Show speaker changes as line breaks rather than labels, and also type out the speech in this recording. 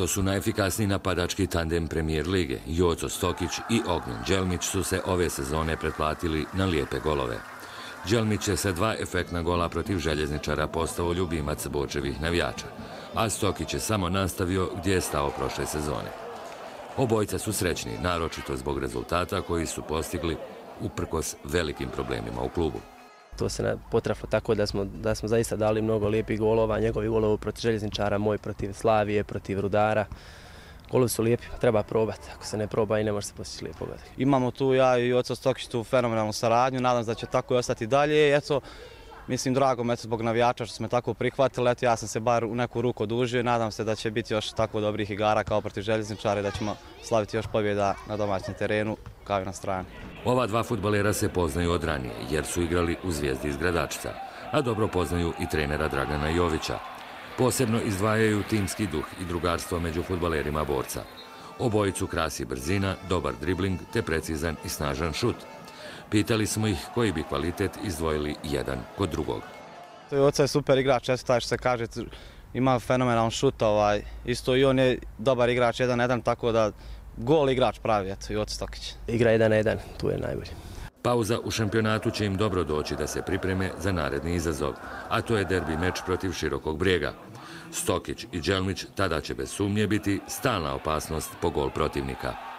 To su najefikasniji napadački tandem Premijer lige. Joco Stokić i Ognjen Đelmić su se ove sezone pretplatili na lijepe golove. Đelmić je sa 2 efektna gola protiv Željezničara postao ljubimac Bočevih navijača, a Stokić je samo nastavio gdje je stao prošle sezone. Obojica su srećni, naročito zbog rezultata koji su postigli uprkos velikim problemima u klubu.
To se potrafilo tako da smo zaista dali mnogo lijepih golova, njegovi golovi protiv Željezničara, moj protiv Slavije, protiv Rudara. Golovi su lijepi, treba probati. Ako se ne proba i ne može se postići lijepo.
Imamo tu ja i Joco Stokić tu fenomenalnu saradnju, nadam se da će tako i ostati dalje. Eto, mislim, drago me zbog navijača što smo tako prihvatili. Eto, ja sam se bar u neku ruku odužio i nadam se da će biti još tako dobrih igara kao protiv Željezničara i da ćemo slaviti još pobjeda na domaćem terenu kao i na strani.
Ova 2 fudbalera se poznaju od ranije jer su igrali u Zvijezdi iz Gradačca, a dobro poznaju i trenera Dragana Jovića. Posebno izdvajaju timski duh i drugarstvo među fudbalerima Borca. Obojicu krasi brzina, dobar dribling te precizan i snažan šut. Pitali smo ih koji bi kvalitet izdvojili jedan kod drugog.
Joca je super igrač, često taj što se kaže, ima fenomenalan šut, isto i on je dobar igrač 1-1, tako da gol igrač pravi, eto, Joco Stokić.
Igra 1-1, tu je najbolji.
Pauza u šampionatu će im dobro doći da se pripreme za naredni izazov, a to je derbi meč protiv Širokog Brijega. Stokić i Đelmić tada će bez sumnje biti stalna opasnost po gol protivnika.